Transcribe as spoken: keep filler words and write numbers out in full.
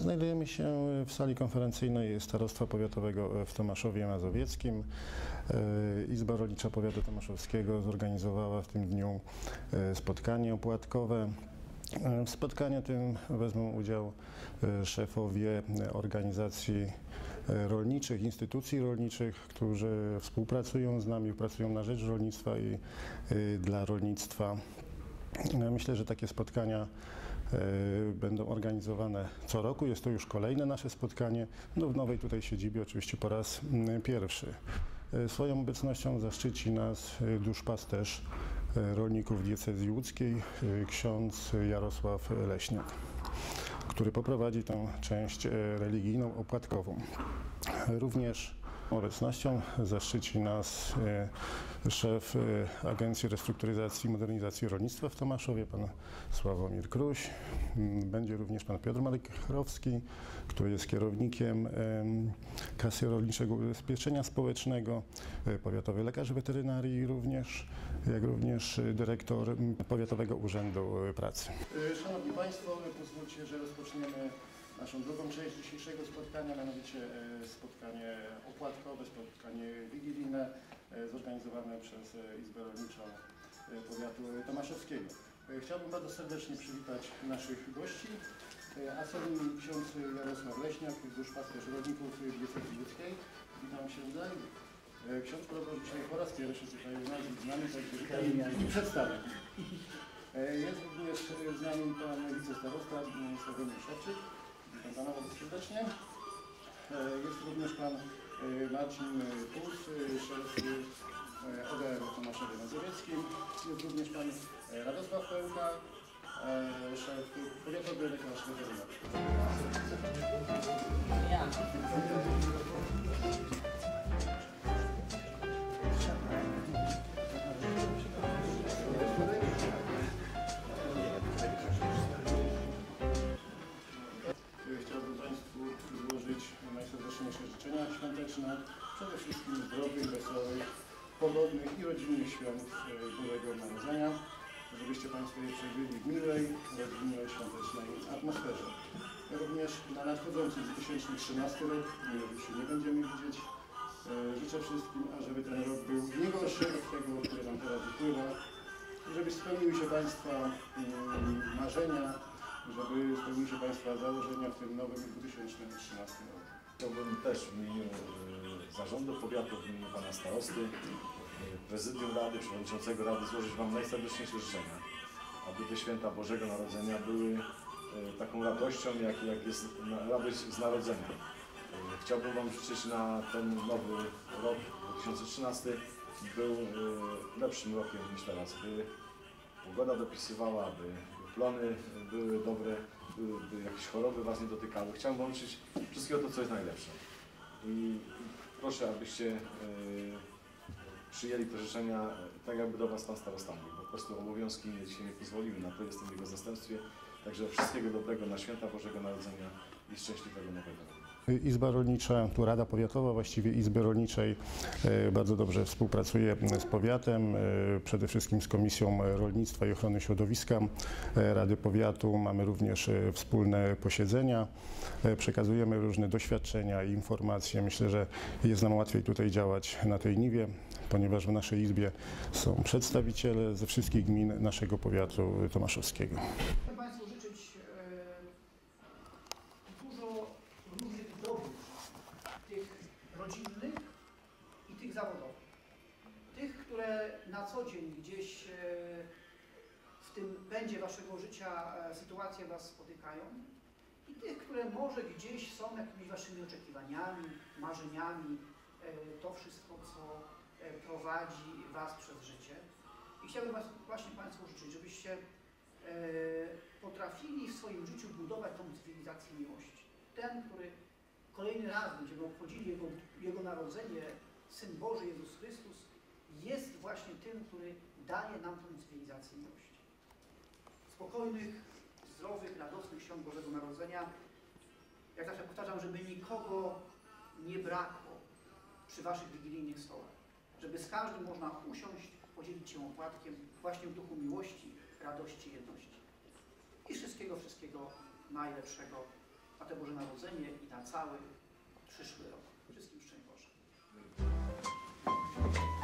Znajdujemy się w sali konferencyjnej Starostwa Powiatowego w Tomaszowie Mazowieckim. Izba Rolnicza Powiatu Tomaszowskiego zorganizowała w tym dniu spotkanie opłatkowe. W spotkaniu tym wezmą udział szefowie organizacji rolniczych, instytucji rolniczych, którzy współpracują z nami, pracują na rzecz rolnictwa i dla rolnictwa. Myślę, że takie spotkania będą organizowane co roku. Jest to już kolejne nasze spotkanie. No, w nowej tutaj siedzibie oczywiście po raz pierwszy. Swoją obecnością zaszczyci nas duszpasterz rolników diecezji łódzkiej, ksiądz Jarosław Leśniak, który poprowadzi tę część religijną, opłatkową. Również obecnością zaszczyci nas szef Agencji Restrukturyzacji i Modernizacji Rolnictwa w Tomaszowie, pan Sławomir Kruś. Będzie również pan Piotr Malekhrowski, który jest kierownikiem Kasy Rolniczego Ubezpieczenia Społecznego, powiatowy lekarz weterynarii również, jak również dyrektor Powiatowego Urzędu Pracy. Szanowni Państwo, pozwólcie, że rozpoczniemy naszą drugą część dzisiejszego spotkania, mianowicie spotkanie opłatkowe, spotkanie wigilijne zorganizowane przez Izbę Rolniczą Powiatu Tomaszowskiego. Chciałbym bardzo serdecznie przywitać naszych gości, a są nimi ksiądz Jarosław Leśniak, duszpasterz rolników diecezji łódzkiej. Witam księdza. Ksiądz podobno dzisiaj po raz pierwszy tutaj u nas z nami, także witam i przedstawiam. Jest również z nami pan wicestarosta Sławomir Szewczyk. Witam pana bardzo serdecznie. Jest również pan Marcin Puls, szef O D R w Tomaszowie Mazowieckim. Jest również pan Radosław Pełka, szef powiatowy lekarz weterynarii. Chciałbym Państwu złożyć najserdeczniejsze życzenia świąteczne, przede wszystkim zdrowych, wesołych, pogodnych i rodzinnych świąt Bożego Narodzenia, żebyście Państwo je przeżyli w miłej, rodzinnej, świątecznej atmosferze. Również na nadchodzący dwa tysiące trzynasty rok, mimo że się nie będziemy widzieć, życzę wszystkim, ażeby ten rok był nie gorszy od tego, który nam teraz wypływa, żeby spełniły się Państwa marzenia, żeby spełniły się Państwa założenia w tym nowym dwa tysiące trzynastym roku. Chciałbym też w imieniu Zarządu Powiatu, w imieniu Pana Starosty, Prezydium Rady, Przewodniczącego Rady złożyć Wam najserdeczniejsze życzenia, aby te święta Bożego Narodzenia były taką radością, jak, jak jest radość z narodzenia. Chciałbym Wam życzyć na ten nowy rok dwa tysiące trzynasty był lepszym rokiem niż teraz, by pogoda dopisywała, by plony były dobre, by, by jakieś choroby Was nie dotykały. Chciałbym Wam życzyć wszystkiego to, co jest najlepsze. I proszę, abyście yy, przyjęli te życzenia tak, jakby do Was Pan Starosta mówił. Po prostu obowiązki mnie dzisiaj nie pozwoliły na to, jestem w jego zastępstwie. Także wszystkiego dobrego na święta Bożego Narodzenia i szczęśliwego nowego roku. Izba Rolnicza, tu Rada Powiatowa, właściwie Izby Rolniczej bardzo dobrze współpracuje z powiatem, przede wszystkim z Komisją Rolnictwa i Ochrony Środowiska Rady Powiatu. Mamy również wspólne posiedzenia, przekazujemy różne doświadczenia i informacje. Myślę, że jest nam łatwiej tutaj działać na tej niwie, ponieważ w naszej Izbie są przedstawiciele ze wszystkich gmin naszego powiatu tomaszowskiego. Chcę Państwu życzyć dużo różnych dóbr, tych rodzinnych i tych zawodowych. Tych, które na co dzień gdzieś w tym pędzie Waszego życia sytuacje Was spotykają i tych, które może gdzieś są jakimiś Waszymi oczekiwaniami, marzeniami, to wszystko, co prowadzi Was przez życie. I chciałbym was, właśnie Państwu życzyć, żebyście potrafili w swoim życiu budować tą cywilizację miłości. Ten, który kolejny raz będziemy obchodzili Jego, Jego narodzenie, Syn Boży Jezus Chrystus, jest właśnie tym, który daje nam tę cywilizację miłości. Spokojnych, zdrowych, radosnych świąt Bożego Narodzenia. Jak zawsze powtarzam, żeby nikogo nie brakło przy Waszych wigilijnych stołach. Żeby z każdym można usiąść, podzielić się opłatkiem właśnie w duchu miłości, radości, jedności. I wszystkiego, wszystkiego najlepszego na to Boże Narodzenie i na cały przyszły rok. Wszystkim szczęść Boże.